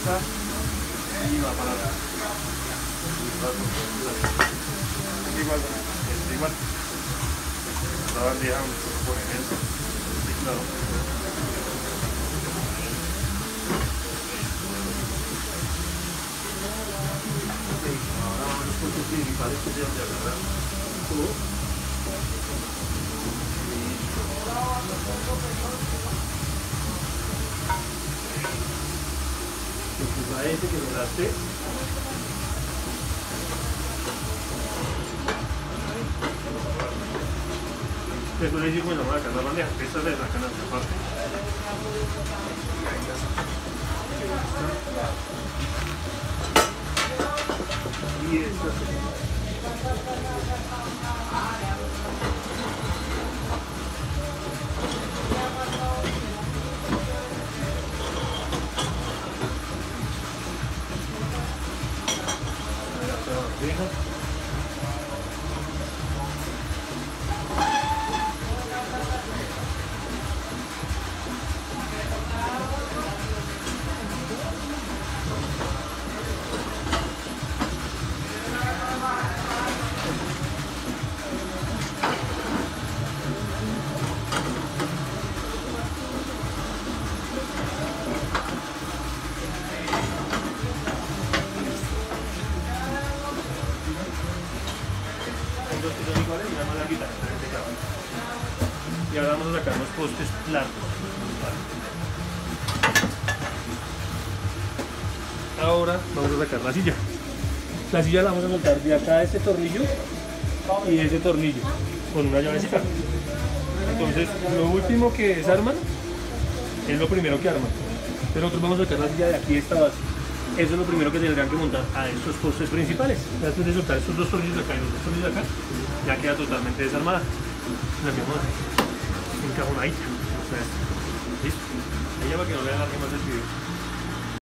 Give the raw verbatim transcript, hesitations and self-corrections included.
esta y va para acá. Igual, es igual. La bandeja donde se pone eso. Sí, claro. Ahora vamos a los puntos principales que se van a agarrar. Entonces a ese que lo daste. Después le digo, bueno, vamos a sacar la bandeja, esta le sacan a esta parte. Y esta bandeja. Dos que son iguales y vamos a quitar este cable. Y ahora vamos a sacar los postes planos. Ahora vamos a sacar la silla. La silla la vamos a montar de acá a este tornillo y ese tornillo con una llavecita. Entonces lo último que desarman es lo primero que arman. Pero nosotros vamos a sacar la silla de aquí, esta base. Eso es lo primero que tendrán que montar a estos postes principales. Después de soltar estos dos tornillos de acá y los dos tornillos de acá, ya queda totalmente desarmada. La tenemos encajonadita. O sea, listo. Ahí ya para que no le alargue más el video.